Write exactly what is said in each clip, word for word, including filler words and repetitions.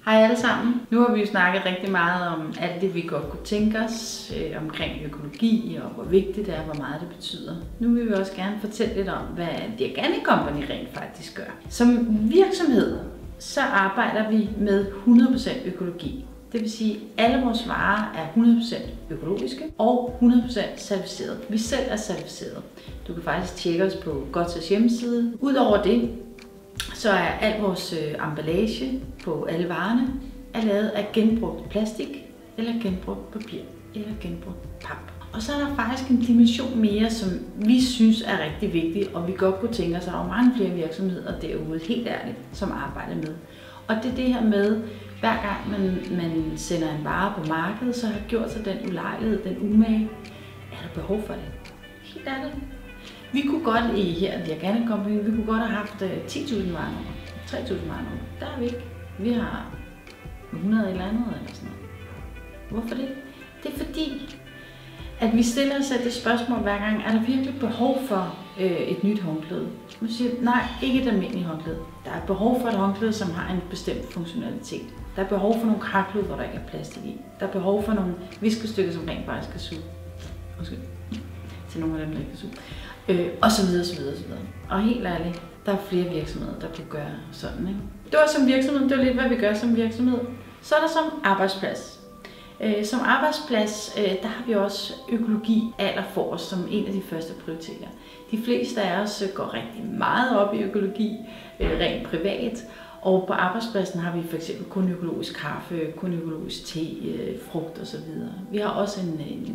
Hej alle sammen. Nu har vi jo snakket rigtig meget om alt det, vi godt kunne tænke os øh, omkring økologi og hvor vigtigt det er, hvor meget det betyder. Nu vil vi også gerne fortælle lidt om, hvad The Organic Company rent faktisk gør. Som virksomhed, så arbejder vi med hundrede procent økologi. Det vil sige, at alle vores varer er hundrede procent økologiske og hundrede procent certificeret. Vi selv er certificeret. Du kan faktisk tjekke os på Godses hjemmeside. Udover det, så er al vores øh, emballage på alle varerne er lavet af genbrugt plastik, eller genbrugt papir, eller genbrugt pap. Og så er der faktisk en dimension mere, som vi synes er rigtig vigtig, og vi godt kunne tænke os, at der er mange flere virksomheder derude, helt ærligt, som arbejder med. Og det er det her med, hver gang man, man sender en vare på markedet, så har gjort sig den ulejlighed, den umage, er der behov for det. Helt ærligt. Vi kunne godt i her, The Organic Company, vi kunne godt have haft ti tusind varenummer, tre tusind varenummer. Der er vi ikke. Vi har hundrede eller andet eller sådan noget. Hvorfor det? Det er fordi, at vi stiller os selv det spørgsmål hver gang, er der virkelig behov for øh, et nyt håndklæde? Man siger, nej, ikke et almindeligt håndklæde. Der er behov for et håndklæde, som har en bestemt funktionalitet. Der er behov for nogle karklud, hvor der ikke er plastik i. Der er behov for nogle viskestykker, som rent faktisk skal suge. Undskyld. Til nogle af dem, der ikke kan suge. Øh, og så videre, så videre, så videre. Og helt ærligt, der er flere virksomheder, der kunne gøre sådan, ikke? Det var som virksomhed, det var lidt, hvad vi gør som virksomhed. Så er der som arbejdsplads. Øh, som arbejdsplads, øh, der har vi også økologi allerforrest som en af de første prioriteter. De fleste af os går rigtig meget op i økologi, øh, rent privat. Og på arbejdspladsen har vi for eksempel kun økologisk kaffe, kun økologisk te, frugt osv. Vi har også en, en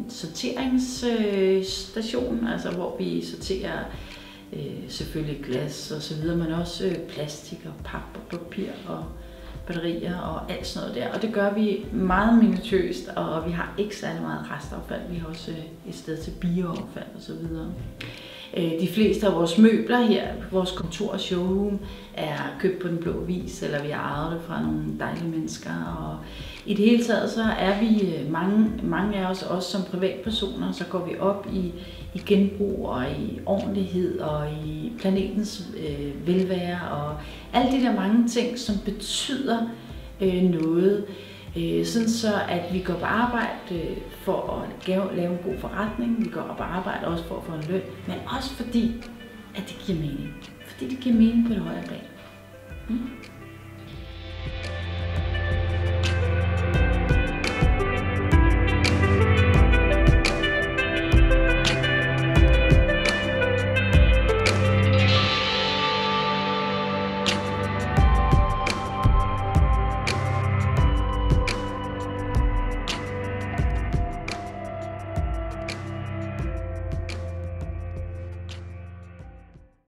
sorteringsstation, altså hvor vi sorterer øh, selvfølgelig glas og så videre, men også øh, plastik og pap og papir og batterier og alt sådan noget der. Og det gør vi meget minutiøst, og vi har ikke særlig meget restaffald. Vi har også et sted til bioaffald og så videre. De fleste af vores møbler her, vores kontor og showroom, er købt på Den Blå Avis, eller vi har arvet det fra nogle dejlige mennesker. Og i det hele taget så er vi mange, mange af os, også som privatpersoner, så går vi op i, i genbrug og i ordentlighed og i planetens øh, velvære og alle de der mange ting, som betyder øh, noget. Sådan så, at vi går på arbejde for at lave en god forretning, vi går på arbejde også for at få en løn, men også fordi, at det giver mening. Fordi det giver mening på det højere plan. Mm.